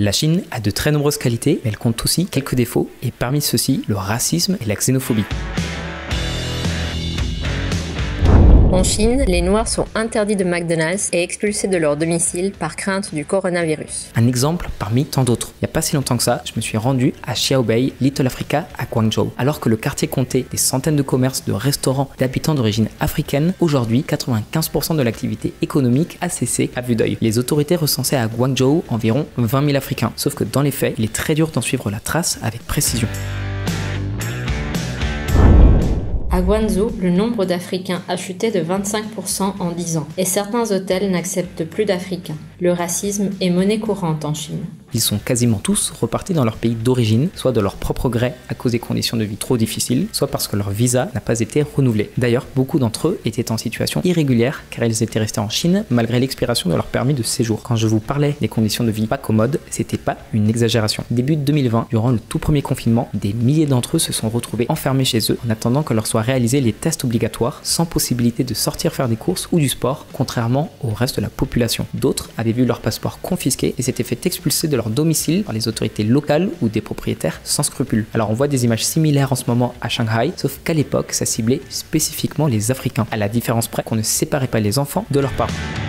La Chine a de très nombreuses qualités, mais elle compte aussi quelques défauts, et parmi ceux-ci, le racisme et la xénophobie. En Chine, les Noirs sont interdits de McDonald's et expulsés de leur domicile par crainte du coronavirus. Un exemple parmi tant d'autres. Il n'y a pas si longtemps que ça, je me suis rendu à Xiaobei, Little Africa, à Guangzhou. Alors que le quartier comptait des centaines de commerces, de restaurants, d'habitants d'origine africaine, aujourd'hui, 95% de l'activité économique a cessé à vue d'œil. Les autorités recensaient à Guangzhou environ 20 000 Africains. Sauf que dans les faits, il est très dur d'en suivre la trace avec précision. À Guangzhou, le nombre d'Africains a chuté de 25% en 10 ans et certains hôtels n'acceptent plus d'Africains. Le racisme est monnaie courante en Chine. Ils sont quasiment tous repartis dans leur pays d'origine, soit de leur propre gré à cause des conditions de vie trop difficiles, soit parce que leur visa n'a pas été renouvelé. D'ailleurs, beaucoup d'entre eux étaient en situation irrégulière car ils étaient restés en Chine malgré l'expiration de leur permis de séjour. Quand je vous parlais des conditions de vie pas commodes, c'était pas une exagération. Début 2020, durant le tout premier confinement, des milliers d'entre eux se sont retrouvés enfermés chez eux en attendant que leur soient réalisés les tests obligatoires sans possibilité de sortir faire des courses ou du sport, contrairement au reste de la population. D'autres avaient vu leur passeport confisqué et s'étaient fait expulser de leur domicile par les autorités locales ou des propriétaires sans scrupules. Alors on voit des images similaires en ce moment à Shanghai, sauf qu'à l'époque ça ciblait spécifiquement les Africains, à la différence près qu'on ne séparait pas les enfants de leurs parents.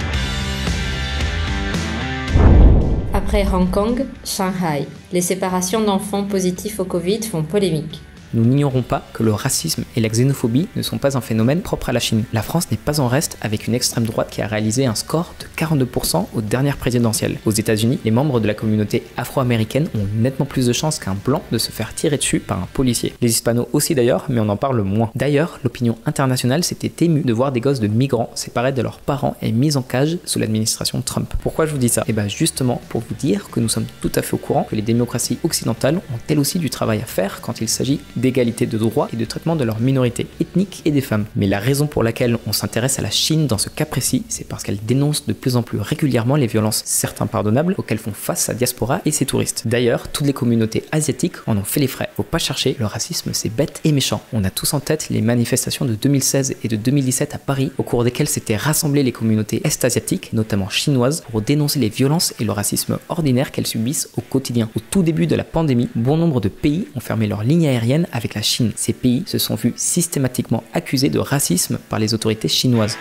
Après Hong Kong, Shanghai, les séparations d'enfants positifs au Covid font polémique. Nous n'ignorons pas que le racisme et la xénophobie ne sont pas un phénomène propre à la Chine. La France n'est pas en reste avec une extrême droite qui a réalisé un score de 42% aux dernières présidentielles. Aux États-Unis, les membres de la communauté afro-américaine ont nettement plus de chances qu'un blanc de se faire tirer dessus par un policier. Les hispanos aussi d'ailleurs, mais on en parle moins. D'ailleurs, l'opinion internationale s'était émue de voir des gosses de migrants séparés de leurs parents et mis en cage sous l'administration Trump. Pourquoi je vous dis ça? Eh bien justement pour vous dire que nous sommes tout à fait au courant que les démocraties occidentales ont elles aussi du travail à faire quand il s'agit d'égalité de droits et de traitement de leurs minorités ethniques et des femmes. Mais la raison pour laquelle on s'intéresse à la Chine dans ce cas précis, c'est parce qu'elle dénonce de plus en plus régulièrement les violences, certes impardonnables, auxquelles font face sa diaspora et ses touristes. D'ailleurs, toutes les communautés asiatiques en ont fait les frais. Faut pas chercher, le racisme c'est bête et méchant. On a tous en tête les manifestations de 2016 et de 2017 à Paris, au cours desquelles s'étaient rassemblées les communautés est-asiatiques, notamment chinoises, pour dénoncer les violences et le racisme ordinaire qu'elles subissent au quotidien. Au tout début de la pandémie, bon nombre de pays ont fermé leurs lignes aériennes avec la Chine. Ces pays se sont vus systématiquement accusés de racisme par les autorités chinoises.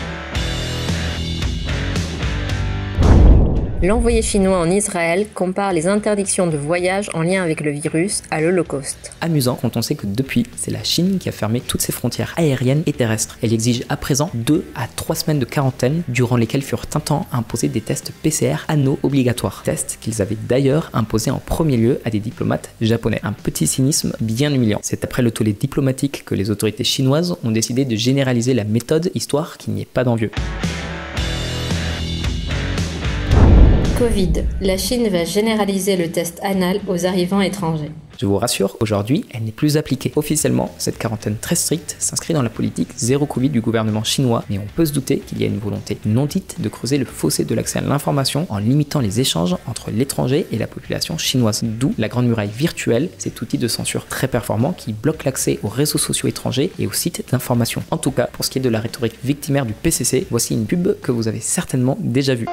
L'envoyé chinois en Israël compare les interdictions de voyage en lien avec le virus à l'Holocauste. Amusant quand on sait que depuis, c'est la Chine qui a fermé toutes ses frontières aériennes et terrestres. Elle exige à présent 2 à 3 semaines de quarantaine, durant lesquelles furent un temps imposés des tests PCR anneaux obligatoires. Tests qu'ils avaient d'ailleurs imposés en premier lieu à des diplomates japonais. Un petit cynisme bien humiliant. C'est après le tollé diplomatique que les autorités chinoises ont décidé de généraliser la méthode, histoire qu'il n'y ait pas d'envieux. Covid. La Chine va généraliser le test anal aux arrivants étrangers. Je vous rassure, aujourd'hui, elle n'est plus appliquée. Officiellement, cette quarantaine très stricte s'inscrit dans la politique zéro Covid du gouvernement chinois, mais on peut se douter qu'il y a une volonté non dite de creuser le fossé de l'accès à l'information en limitant les échanges entre l'étranger et la population chinoise. D'où la grande muraille virtuelle, cet outil de censure très performant qui bloque l'accès aux réseaux sociaux étrangers et aux sites d'information. En tout cas, pour ce qui est de la rhétorique victimaire du PCC, voici une pub que vous avez certainement déjà vue.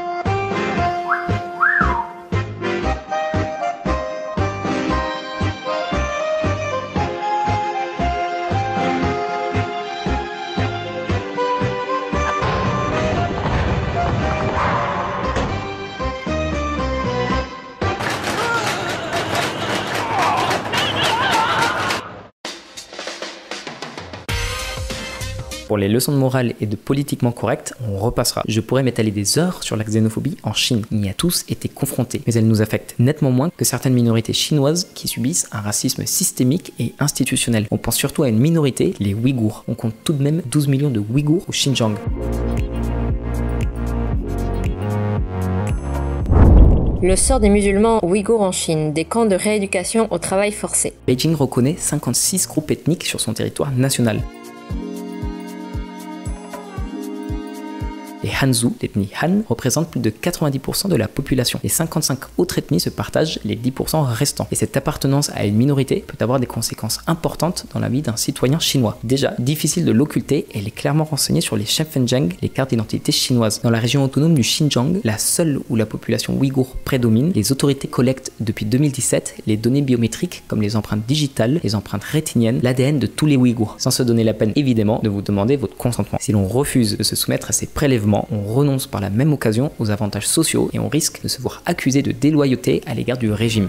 Pour les leçons de morale et de politiquement correct, on repassera. Je pourrais m'étaler des heures sur la xénophobie en Chine. On y a tous été confrontés, mais elle nous affecte nettement moins que certaines minorités chinoises qui subissent un racisme systémique et institutionnel. On pense surtout à une minorité, les Ouïghours. On compte tout de même 12 millions de Ouïghours au Xinjiang. Le sort des musulmans ouïghours en Chine, des camps de rééducation au travail forcé. Beijing reconnaît 56 groupes ethniques sur son territoire national. Les Hanzu, l'ethnie Han, représentent plus de 90% de la population. Les 55 autres ethnies se partagent les 10% restants. Et cette appartenance à une minorité peut avoir des conséquences importantes dans la vie d'un citoyen chinois. Déjà, difficile de l'occulter, elle est clairement renseignée sur les Shenzhen, les cartes d'identité chinoises. Dans la région autonome du Xinjiang, la seule où la population ouïghour prédomine, les autorités collectent depuis 2017 les données biométriques comme les empreintes digitales, les empreintes rétiniennes, l'ADN de tous les Ouïghours, sans se donner la peine évidemment de vous demander votre consentement. Si l'on refuse de se soumettre à ces prélèvements, on renonce par la même occasion aux avantages sociaux et on risque de se voir accusé de déloyauté à l'égard du régime.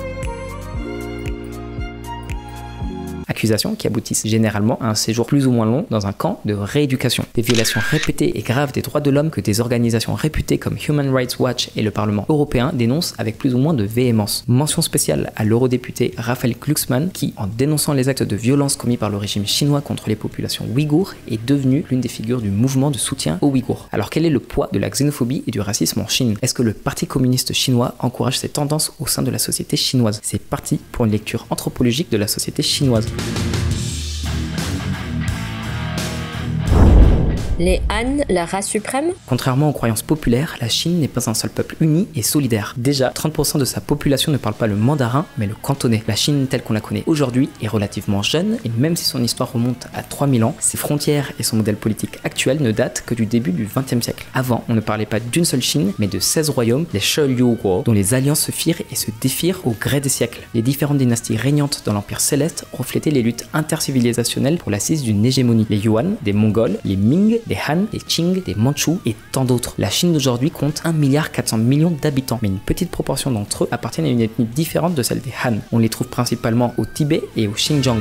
Accusations qui aboutissent généralement à un séjour plus ou moins long dans un camp de rééducation. Des violations répétées et graves des droits de l'homme que des organisations réputées comme Human Rights Watch et le Parlement européen dénoncent avec plus ou moins de véhémence. Mention spéciale à l'eurodéputé Raphaël Glucksmann qui, en dénonçant les actes de violence commis par le régime chinois contre les populations ouïghours, est devenu l'une des figures du mouvement de soutien aux Ouïghours. Alors quel est le poids de la xénophobie et du racisme en Chine? Est-ce que le Parti communiste chinois encourage ces tendances au sein de la société chinoise? C'est parti pour une lecture anthropologique de la société chinoise. Les Han, la race suprême? Contrairement aux croyances populaires, la Chine n'est pas un seul peuple uni et solidaire. Déjà, 30% de sa population ne parle pas le mandarin, mais le cantonais. La Chine telle qu'on la connaît aujourd'hui est relativement jeune, et même si son histoire remonte à 3000 ans, ses frontières et son modèle politique actuel ne datent que du début du XXe siècle. Avant, on ne parlait pas d'une seule Chine, mais de 16 royaumes, les Sheliuguo, dont les alliances se firent et se défirent au gré des siècles. Les différentes dynasties régnantes dans l'Empire céleste reflétaient les luttes intercivilisationnelles pour l'assise d'une hégémonie. Les Yuan, des Mongols, les Ming, des Han, des Qing, des Mandchous et tant d'autres. La Chine d'aujourd'hui compte 1,4 milliard d'habitants, mais une petite proportion d'entre eux appartiennent à une ethnie différente de celle des Han. On les trouve principalement au Tibet et au Xinjiang.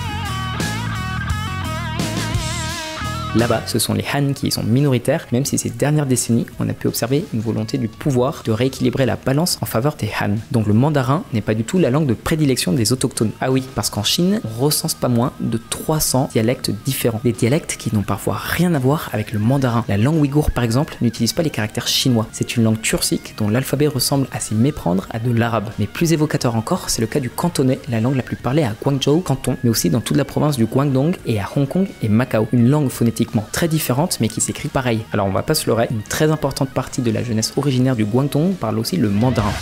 Là-bas, ce sont les Han qui y sont minoritaires, même si ces dernières décennies, on a pu observer une volonté du pouvoir de rééquilibrer la balance en faveur des Han. Donc le mandarin n'est pas du tout la langue de prédilection des autochtones. Ah oui, parce qu'en Chine, on recense pas moins de 300 dialectes différents. Des dialectes qui n'ont parfois rien à voir avec le mandarin. La langue ouïghour, par exemple, n'utilise pas les caractères chinois. C'est une langue turcique dont l'alphabet ressemble à s'y méprendre à de l'arabe. Mais plus évocateur encore, c'est le cas du cantonais, la langue la plus parlée à Guangzhou, Canton, mais aussi dans toute la province du Guangdong et à Hong Kong et Macao. Une langue phonétique très différente mais qui s'écrit pareil. Alors on va pas se leurrer, une très importante partie de la jeunesse originaire du Guangdong parle aussi le mandarin.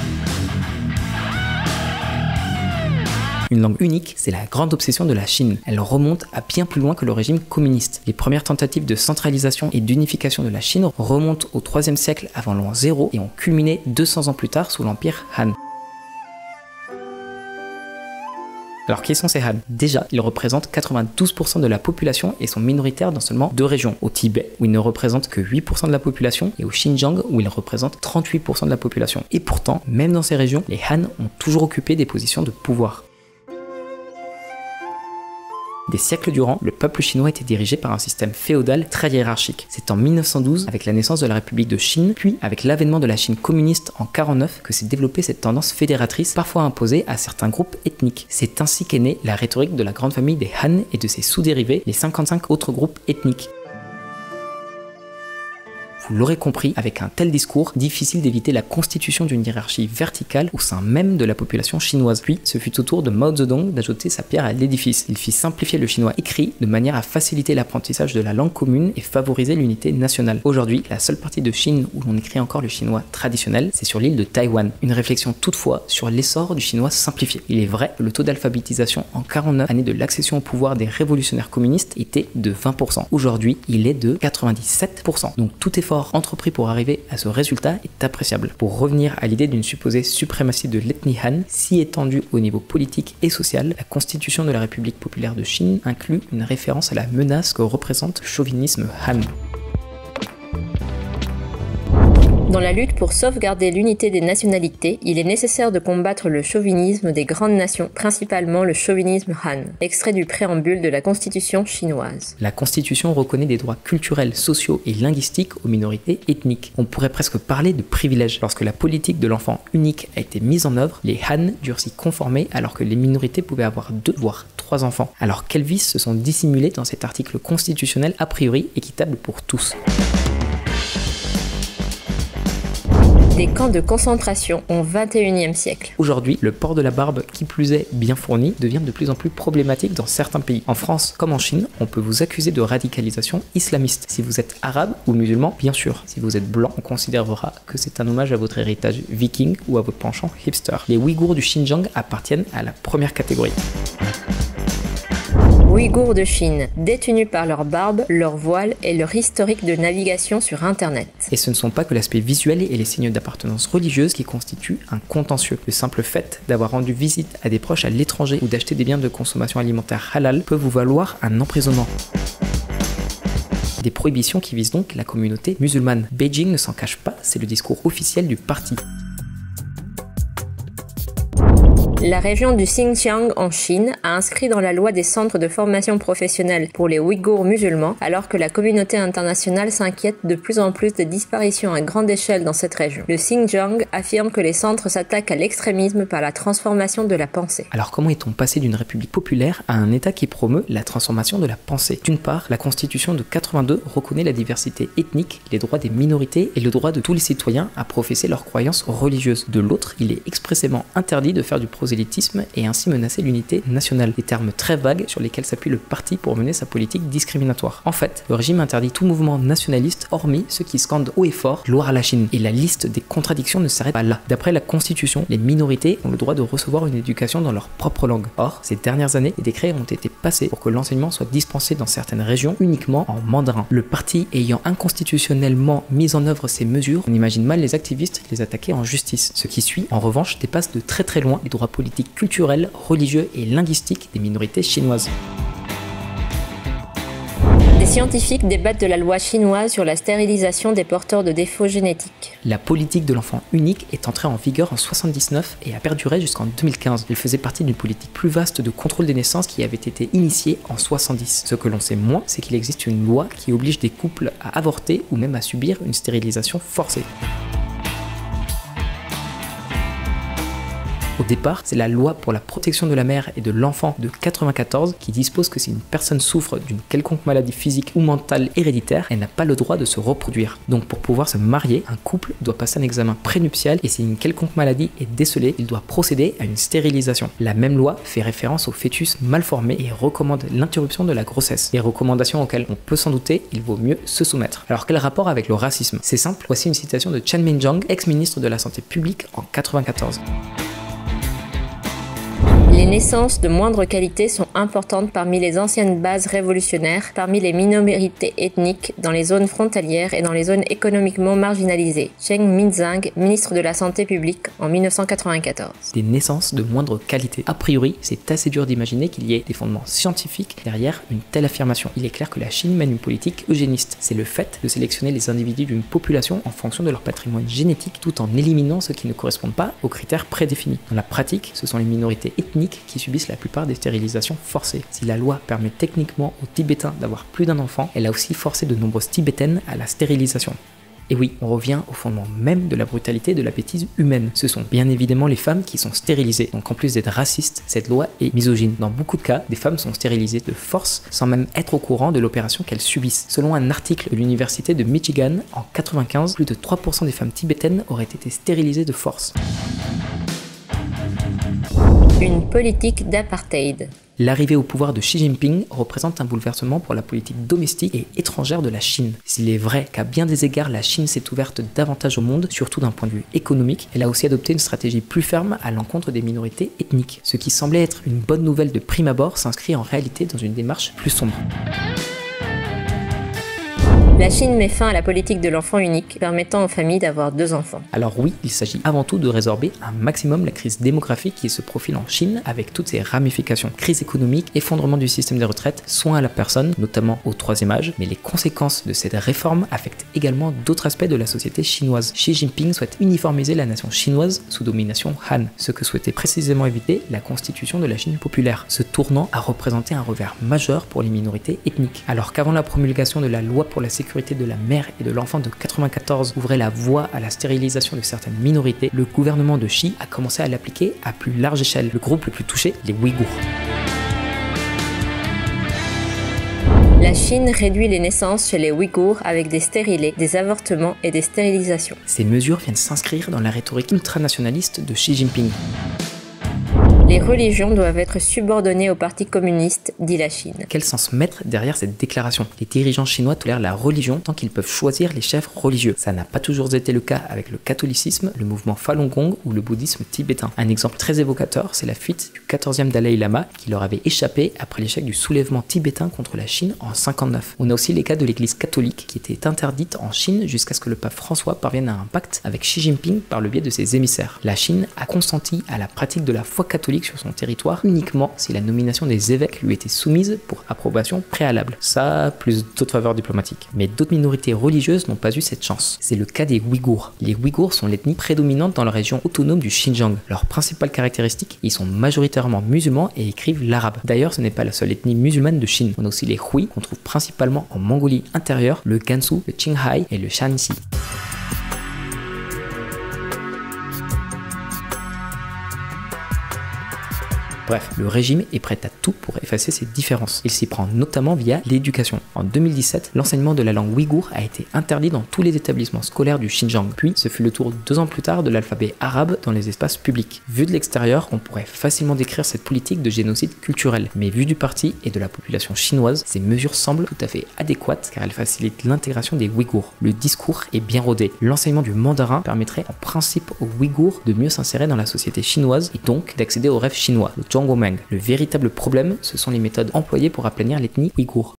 Une langue unique, c'est la grande obsession de la Chine. Elle remonte à bien plus loin que le régime communiste. Les premières tentatives de centralisation et d'unification de la Chine remontent au 3e siècle avant l'an 0 et ont culminé 200 ans plus tard sous l'empire Han. Alors qui sont ces Han? Déjà, ils représentent 92% de la population et sont minoritaires dans seulement 2 régions. Au Tibet, où ils ne représentent que 8% de la population, et au Xinjiang, où ils représentent 38% de la population. Et pourtant, même dans ces régions, les Han ont toujours occupé des positions de pouvoir. Des siècles durant, le peuple chinois était dirigé par un système féodal très hiérarchique. C'est en 1912, avec la naissance de la République de Chine, puis avec l'avènement de la Chine communiste en 1949, que s'est développée cette tendance fédératrice, parfois imposée à certains groupes ethniques. C'est ainsi qu'est née la rhétorique de la grande famille des Han et de ses sous-dérivés, les 55 autres groupes ethniques. Vous l'aurez compris, avec un tel discours, difficile d'éviter la constitution d'une hiérarchie verticale au sein même de la population chinoise. Puis, ce fut au tour de Mao Zedong d'ajouter sa pierre à l'édifice. Il fit simplifier le chinois écrit de manière à faciliter l'apprentissage de la langue commune et favoriser l'unité nationale. Aujourd'hui, la seule partie de Chine où l'on écrit encore le chinois traditionnel, c'est sur l'île de Taïwan. Une réflexion toutefois sur l'essor du chinois simplifié. Il est vrai que le taux d'alphabétisation en 49 années de l'accession au pouvoir des révolutionnaires communistes était de 20%. Aujourd'hui, il est de 97%. Donc tout effort entrepris pour arriver à ce résultat est appréciable. Pour revenir à l'idée d'une supposée suprématie de l'ethnie Han, si étendue au niveau politique et social, la constitution de la République populaire de Chine inclut une référence à la menace que représente le chauvinisme Han. Dans la lutte pour sauvegarder l'unité des nationalités, il est nécessaire de combattre le chauvinisme des grandes nations, principalement le chauvinisme Han. Extrait du préambule de la Constitution chinoise. La Constitution reconnaît des droits culturels, sociaux et linguistiques aux minorités ethniques. On pourrait presque parler de privilèges. Lorsque la politique de l'enfant unique a été mise en œuvre, les Han durent s'y conformer alors que les minorités pouvaient avoir 2 voire 3 enfants. Alors quels vices se sont dissimulés dans cet article constitutionnel a priori équitable pour tous? Les camps de concentration au XXIe siècle. Aujourd'hui, le port de la barbe, qui plus est bien fourni, devient de plus en plus problématique dans certains pays. En France comme en Chine, on peut vous accuser de radicalisation islamiste. Si vous êtes arabe ou musulman, bien sûr. Si vous êtes blanc, on considérera que c'est un hommage à votre héritage viking ou à votre penchant hipster. Les Ouïghours du Xinjiang appartiennent à la première catégorie. Ouïghours de Chine, détenus par leur barbe, leur voile et leur historique de navigation sur Internet. Et ce ne sont pas que l'aspect visuel et les signes d'appartenance religieuse qui constituent un contentieux. Le simple fait d'avoir rendu visite à des proches à l'étranger ou d'acheter des biens de consommation alimentaire halal peut vous valoir un emprisonnement. Des prohibitions qui visent donc la communauté musulmane. Beijing ne s'en cache pas, c'est le discours officiel du parti. La région du Xinjiang en Chine a inscrit dans la loi des centres de formation professionnelle pour les Ouïghours musulmans, alors que la communauté internationale s'inquiète de plus en plus des disparitions à grande échelle dans cette région. Le Xinjiang affirme que les centres s'attaquent à l'extrémisme par la transformation de la pensée. Alors comment est-on passé d'une république populaire à un État qui promeut la transformation de la pensée? D'une part, la Constitution de 82 reconnaît la diversité ethnique, les droits des minorités et le droit de tous les citoyens à professer leurs croyances religieuses. De l'autre, il est expressément interdit de faire du prosélytisme et ainsi menacer l'unité nationale, des termes très vagues sur lesquels s'appuie le parti pour mener sa politique discriminatoire. En fait, le régime interdit tout mouvement nationaliste hormis ceux qui scandent haut et fort « Gloire à la Chine ». Et la liste des contradictions ne s'arrête pas là. D'après la Constitution, les minorités ont le droit de recevoir une éducation dans leur propre langue. Or, ces dernières années, des décrets ont été passés pour que l'enseignement soit dispensé dans certaines régions uniquement en mandarin. Le parti ayant inconstitutionnellement mis en œuvre ces mesures, on imagine mal les activistes les attaquer en justice. Ce qui suit, en revanche, dépasse de très très loin les droits politiques, culturels, religieux et linguistiques des minorités chinoises. Des scientifiques débattent de la loi chinoise sur la stérilisation des porteurs de défauts génétiques. La politique de l'enfant unique est entrée en vigueur en 1979 et a perduré jusqu'en 2015. Elle faisait partie d'une politique plus vaste de contrôle des naissances qui avait été initiée en 1970. Ce que l'on sait moins, c'est qu'il existe une loi qui oblige des couples à avorter ou même à subir une stérilisation forcée. Au départ, c'est la loi pour la protection de la mère et de l'enfant de 1994 qui dispose que si une personne souffre d'une quelconque maladie physique ou mentale héréditaire, elle n'a pas le droit de se reproduire. Donc pour pouvoir se marier, un couple doit passer un examen prénuptial et si une quelconque maladie est décelée, il doit procéder à une stérilisation. La même loi fait référence aux fœtus mal formés et recommande l'interruption de la grossesse. Les recommandations auxquelles on peut s'en douter, il vaut mieux se soumettre. Alors quel rapport avec le racisme? C'est simple, voici une citation de Chen Minjiang, ex-ministre de la Santé publique en 1994. Les naissances de moindre qualité sont importantes parmi les anciennes bases révolutionnaires, parmi les minorités ethniques, dans les zones frontalières et dans les zones économiquement marginalisées. Chen Minjiang, ministre de la Santé publique en 1994. Des naissances de moindre qualité. A priori, c'est assez dur d'imaginer qu'il y ait des fondements scientifiques derrière une telle affirmation. Il est clair que la Chine mène une politique eugéniste. C'est le fait de sélectionner les individus d'une population en fonction de leur patrimoine génétique tout en éliminant ceux qui ne correspondent pas aux critères prédéfinis. Dans la pratique, ce sont les minorités ethniques qui subissent la plupart des stérilisations forcées. Si la loi permet techniquement aux Tibétains d'avoir plus d'un enfant, elle a aussi forcé de nombreuses Tibétaines à la stérilisation. Et oui, on revient au fondement même de la brutalité de la bêtise humaine. Ce sont bien évidemment les femmes qui sont stérilisées. Donc en plus d'être raciste, cette loi est misogyne. Dans beaucoup de cas, des femmes sont stérilisées de force sans même être au courant de l'opération qu'elles subissent. Selon un article de l'université de Michigan, en 1995, plus de 3% des femmes tibétaines auraient été stérilisées de force. Une politique d'apartheid. L'arrivée au pouvoir de Xi Jinping représente un bouleversement pour la politique domestique et étrangère de la Chine. S'il est vrai qu'à bien des égards, la Chine s'est ouverte davantage au monde, surtout d'un point de vue économique, elle a aussi adopté une stratégie plus ferme à l'encontre des minorités ethniques. Ce qui semblait être une bonne nouvelle de prime abord s'inscrit en réalité dans une démarche plus sombre. La Chine met fin à la politique de l'enfant unique, permettant aux familles d'avoir 2 enfants. Alors oui, il s'agit avant tout de résorber un maximum la crise démographique qui se profile en Chine avec toutes ses ramifications. Crise économique, effondrement du système des retraites, soins à la personne, notamment au 3e âge, mais les conséquences de cette réforme affectent également d'autres aspects de la société chinoise. Xi Jinping souhaite uniformiser la nation chinoise sous domination Han, ce que souhaitait précisément éviter la constitution de la Chine populaire. Ce tournant a représenté un revers majeur pour les minorités ethniques. Alors qu'avant la promulgation de la loi pour la sécurité de la mère et de l'enfant de 1994 ouvrait la voie à la stérilisation de certaines minorités, le gouvernement de Xi a commencé à l'appliquer à plus large échelle. Le groupe le plus touché, les Ouïghours. La La Chine réduit les naissances chez les Ouïghours avec des stérilés, des avortements et des stérilisations. Ces mesures viennent s'inscrire dans la rhétorique ultranationaliste de Xi Jinping. Les religions doivent être subordonnées au Parti communiste, dit la Chine. Quel sens mettre derrière cette déclaration? Les dirigeants chinois tolèrent la religion tant qu'ils peuvent choisir les chefs religieux. Ça n'a pas toujours été le cas avec le catholicisme, le mouvement Falun Gong ou le bouddhisme tibétain. Un exemple très évocateur, c'est la fuite du 14e Dalai Lama qui leur avait échappé après l'échec du soulèvement tibétain contre la Chine en 59. On a aussi les cas de l'église catholique qui était interdite en Chine jusqu'à ce que le pape François parvienne à un pacte avec Xi Jinping par le biais de ses émissaires. La Chine a consenti à la pratique de la foi catholique sur son territoire uniquement si la nomination des évêques lui était soumise pour approbation préalable. Ça, plus d'autres faveurs diplomatiques. Mais d'autres minorités religieuses n'ont pas eu cette chance. C'est le cas des Ouïghours. Les Ouïghours sont l'ethnie prédominante dans la région autonome du Xinjiang. Leur principale caractéristique, ils sont majoritairement musulmans et écrivent l'arabe. D'ailleurs, ce n'est pas la seule ethnie musulmane de Chine. On a aussi les Hui, qu'on trouve principalement en Mongolie intérieure, le Gansu, le Qinghai et le Shanxi. Bref, le régime est prêt à tout pour effacer ces différences. Il s'y prend notamment via l'éducation. En 2017, l'enseignement de la langue ouïghour a été interdit dans tous les établissements scolaires du Xinjiang. Puis, ce fut le tour 2 ans plus tard de l'alphabet arabe dans les espaces publics. Vu de l'extérieur, on pourrait facilement décrire cette politique de génocide culturel. Mais vu du parti et de la population chinoise, ces mesures semblent tout à fait adéquates car elles facilitent l'intégration des Ouïghours. Le discours est bien rodé. L'enseignement du mandarin permettrait en principe aux Ouïghours de mieux s'insérer dans la société chinoise et donc d'accéder au rêve chinois, le Zhongguomeng. Le véritable problème, ce sont les méthodes employées pour aplanir l'ethnie ouïghour.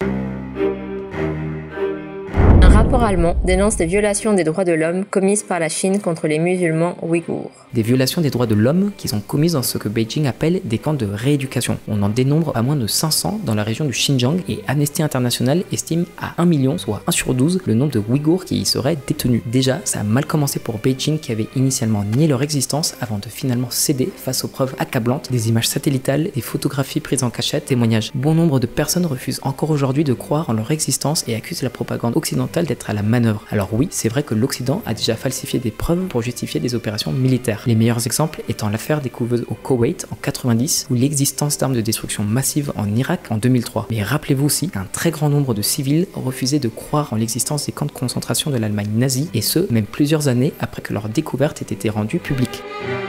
Un rapport allemand dénonce des violations des droits de l'homme commises par la Chine contre les musulmans ouïghours. Des violations des droits de l'homme qui sont commises dans ce que Beijing appelle des camps de rééducation. On en dénombre à moins de 500 dans la région du Xinjiang et Amnesty International estime à 1 million, soit 1 sur 12, le nombre de Ouïghours qui y seraient détenus. Déjà, ça a mal commencé pour Beijing qui avait initialement nié leur existence avant de finalement céder face aux preuves accablantes, des images satellitales, des photographies prises en cachette, témoignages. Bon nombre de personnes refusent encore aujourd'hui de croire en leur existence et accusent la propagande occidentale d'être à la manœuvre. Alors oui, c'est vrai que l'Occident a déjà falsifié des preuves pour justifier des opérations militaires. Les meilleurs exemples étant l'affaire des couveuses au Koweït en 90 ou l'existence d'armes de destruction massive en Irak en 2003. Mais rappelez-vous aussi qu'un très grand nombre de civils refusaient de croire en l'existence des camps de concentration de l'Allemagne nazie et ce, même plusieurs années après que leur découverte ait été rendue publique.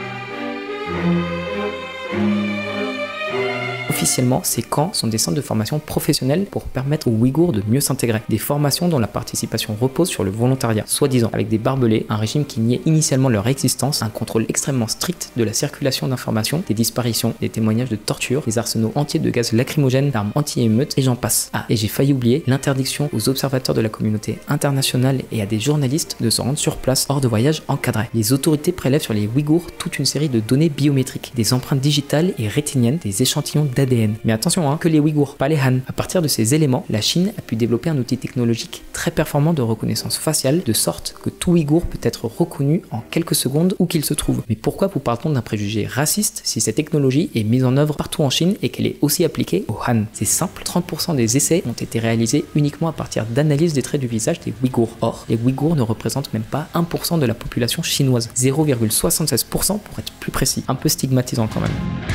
Officiellement, ces camps sont des centres de formation professionnelle pour permettre aux Ouïghours de mieux s'intégrer. Des formations dont la participation repose sur le volontariat, soi-disant, avec des barbelés, un régime qui niait initialement leur existence, un contrôle extrêmement strict de la circulation d'informations, des disparitions, des témoignages de torture, des arsenaux entiers de gaz lacrymogènes, d'armes anti-émeutes, et j'en passe. Ah, et j'ai failli oublier l'interdiction aux observateurs de la communauté internationale et à des journalistes de se rendre sur place hors de voyage encadré. Les autorités prélèvent sur les Ouïghours toute une série de données biométriques, des empreintes digitales et rétiniennes, des échantillons d'ADN. Mais attention, que les Ouïghours, pas les Han. À partir de ces éléments, la Chine a pu développer un outil technologique très performant de reconnaissance faciale, de sorte que tout Ouïghour peut être reconnu en quelques secondes où qu'il se trouve. Mais pourquoi vous parle-t-on d'un préjugé raciste si cette technologie est mise en œuvre partout en Chine et qu'elle est aussi appliquée aux Han? C'est simple, 30% des essais ont été réalisés uniquement à partir d'analyse des traits du visage des Ouïghours. Or, les Ouïghours ne représentent même pas 1% de la population chinoise, 0,76% pour être plus précis. Un peu stigmatisant quand même.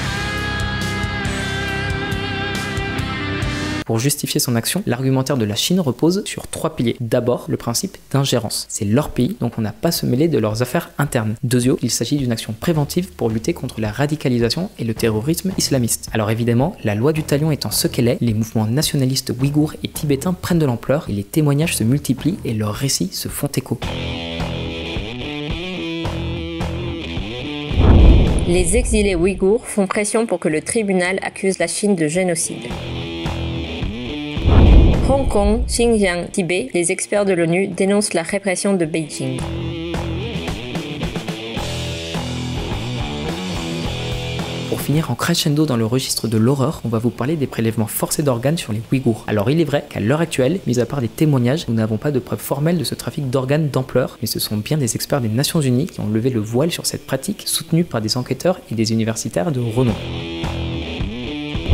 Pour justifier son action, l'argumentaire de la Chine repose sur 3 piliers. D'abord, le principe d'ingérence. C'est leur pays, donc on n'a pas à se mêler de leurs affaires internes. Deuxièmement, il s'agit d'une action préventive pour lutter contre la radicalisation et le terrorisme islamiste. Alors évidemment, la loi du talion étant ce qu'elle est, les mouvements nationalistes ouïghours et tibétains prennent de l'ampleur et les témoignages se multiplient et leurs récits se font écho. Les exilés ouïghours font pression pour que le tribunal accuse la Chine de génocide. Hong Kong, Xinjiang, Tibet, les experts de l'ONU dénoncent la répression de Beijing. Pour finir en crescendo dans le registre de l'horreur, on va vous parler des prélèvements forcés d'organes sur les Ouïghours. Alors il est vrai qu'à l'heure actuelle, mis à part des témoignages, nous n'avons pas de preuves formelles de ce trafic d'organes d'ampleur, mais ce sont bien des experts des Nations Unies qui ont levé le voile sur cette pratique, soutenue par des enquêteurs et des universitaires de renom.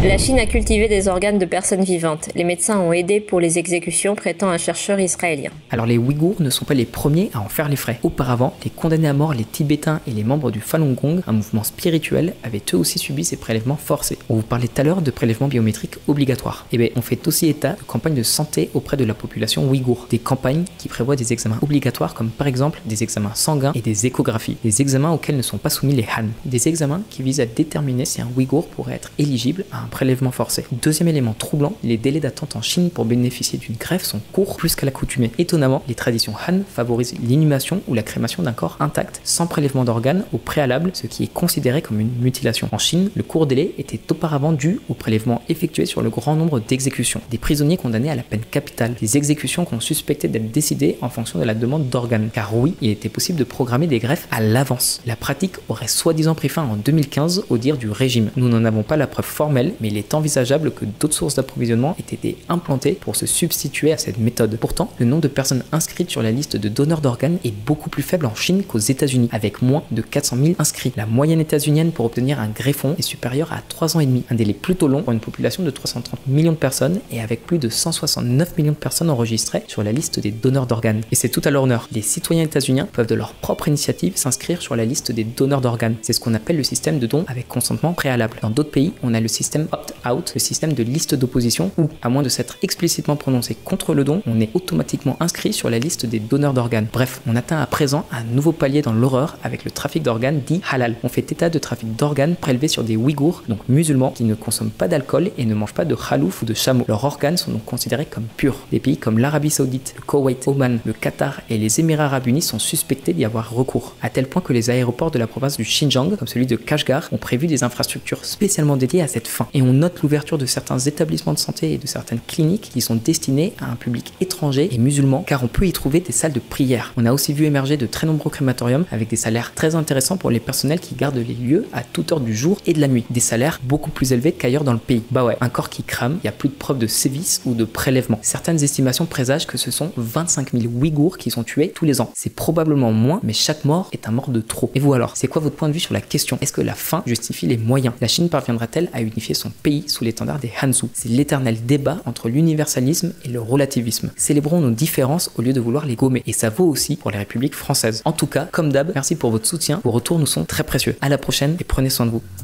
La Chine a cultivé des organes de personnes vivantes. Les médecins ont aidé pour les exécutions, prétend un chercheur israélien. Alors les Ouïghours ne sont pas les premiers à en faire les frais. Auparavant, les condamnés à mort, les Tibétains et les membres du Falun Gong, un mouvement spirituel, avaient eux aussi subi ces prélèvements forcés. On vous parlait tout à l'heure de prélèvements biométriques obligatoires. Et bien, on fait aussi état de campagnes de santé auprès de la population ouïghour. Des campagnes qui prévoient des examens obligatoires comme par exemple des examens sanguins et des échographies. Des examens auxquels ne sont pas soumis les Han. Des examens qui visent à déterminer si un Ouïghour pourrait être éligible à un prélèvement forcé. Deuxième élément troublant, les délais d'attente en Chine pour bénéficier d'une greffe sont courts plus qu'à l'accoutumée. Étonnamment, les traditions Han favorisent l'inhumation ou la crémation d'un corps intact, sans prélèvement d'organes au préalable, ce qui est considéré comme une mutilation. En Chine, le court délai était auparavant dû au prélèvement effectué sur le grand nombre d'exécutions. Des prisonniers condamnés à la peine capitale, des exécutions qu'on suspectait d'être décidées en fonction de la demande d'organes. Car oui, il était possible de programmer des greffes à l'avance. La pratique aurait soi-disant pris fin en 2015 au dire du régime. Nous n'en avons pas la preuve formelle, mais il est envisageable que d'autres sources d'approvisionnement aient été implantées pour se substituer à cette méthode. Pourtant, le nombre de personnes inscrites sur la liste de donneurs d'organes est beaucoup plus faible en Chine qu'aux États-Unis, avec moins de 400 000 inscrits. La moyenne états-unienne pour obtenir un greffon est supérieure à 3 ans et demi, un délai plutôt long pour une population de 330 millions de personnes et avec plus de 169 millions de personnes enregistrées sur la liste des donneurs d'organes. Et c'est tout à leur honneur. Les citoyens états-uniens peuvent de leur propre initiative s'inscrire sur la liste des donneurs d'organes. C'est ce qu'on appelle le système de don avec consentement préalable. Dans d'autres pays, on a le système opt-out, le système de liste d'opposition où, à moins de s'être explicitement prononcé contre le don, on est automatiquement inscrit sur la liste des donneurs d'organes. Bref, on atteint à présent un nouveau palier dans l'horreur avec le trafic d'organes dit halal. On fait état de trafic d'organes prélevés sur des Ouïghours, donc musulmans, qui ne consomment pas d'alcool et ne mangent pas de khalouf ou de chameau. Leurs organes sont donc considérés comme purs. Des pays comme l'Arabie Saoudite, le Koweït, Oman, le Qatar et les Émirats Arabes Unis sont suspectés d'y avoir recours, à tel point que les aéroports de la province du Xinjiang, comme celui de Kashgar, ont prévu des infrastructures spécialement dédiées à cette fin. Et on note l'ouverture de certains établissements de santé et de certaines cliniques qui sont destinés à un public étranger et musulman, car on peut y trouver des salles de prière. On a aussi vu émerger de très nombreux crématoriums avec des salaires très intéressants pour les personnels qui gardent les lieux à toute heure du jour et de la nuit. Des salaires beaucoup plus élevés qu'ailleurs dans le pays. Bah ouais, un corps qui crame, il n'y a plus de preuves de sévices ou de prélèvement. Certaines estimations présagent que ce sont 25 000 Ouïghours qui sont tués tous les ans. C'est probablement moins, mais chaque mort est un mort de trop. Et vous alors, c'est quoi votre point de vue sur la question? Est-ce que la fin justifie les moyens? La Chine parviendra-t-elle à unifier son pays sous l'étendard des Hanzhou? C'est l'éternel débat entre l'universalisme et le relativisme. Célébrons nos différences au lieu de vouloir les gommer. Et ça vaut aussi pour les républiques françaises. En tout cas, comme d'hab, merci pour votre soutien. Vos retours nous sont très précieux. À la prochaine et prenez soin de vous.